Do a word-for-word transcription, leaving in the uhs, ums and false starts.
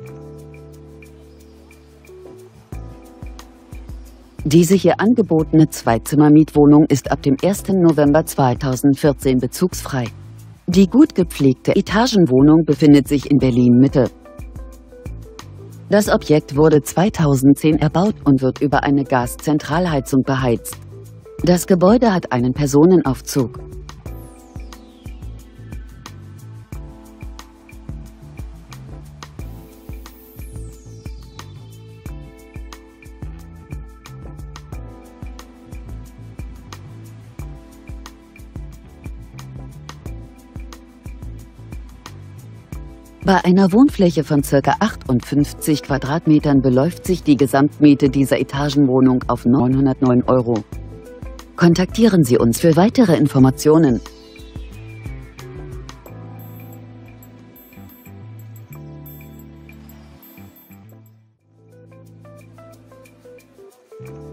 Diese hier angebotene Zweizimmer-Mietwohnung ist ab dem ersten November zweitausendvierzehn bezugsfrei. Die gut gepflegte Etagenwohnung befindet sich in Berlin-Mitte. Das Objekt wurde zweitausendzehn erbaut und wird über eine Gaszentralheizung beheizt. Das Gebäude hat einen Personenaufzug. Bei einer Wohnfläche von ca. achtundfünfzig Quadratmetern beläuft sich die Gesamtmiete dieser Etagenwohnung auf neunhundertneun Euro. Kontaktieren Sie uns für weitere Informationen. you